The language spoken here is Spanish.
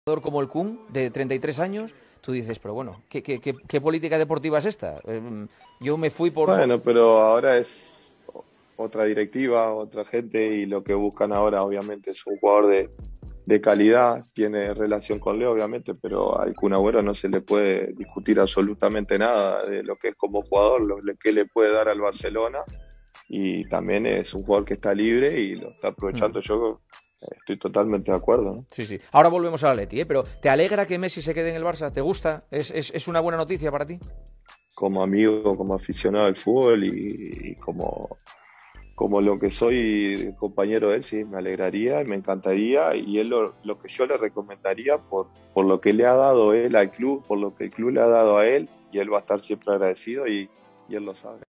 jugador como el Kun, de 33 años, tú dices, pero bueno, ¿qué política deportiva es esta? Yo me fui por... Bueno, pero ahora es otra directiva, otra gente y lo que buscan ahora obviamente es un jugador de calidad, tiene relación con Leo obviamente, pero al Kun Agüero no se le puede discutir absolutamente nada de lo que es como jugador, lo que le puede dar al Barcelona y también es un jugador que está libre y lo está Mm, aprovechando. Yo estoy totalmente de acuerdo, ¿no? sí, sí. Ahora volvemos al Atleti, ¿eh? Pero ¿te alegra que Messi se quede en el Barça? ¿Te gusta? ¿Es una buena noticia para ti? Como amigo, como aficionado al fútbol y como lo que soy compañero de él, sí, me alegraría y me encantaría. Y él lo que yo le recomendaría por lo que le ha dado él al club, por lo que el club le ha dado a él, y él va a estar siempre agradecido y él lo sabe.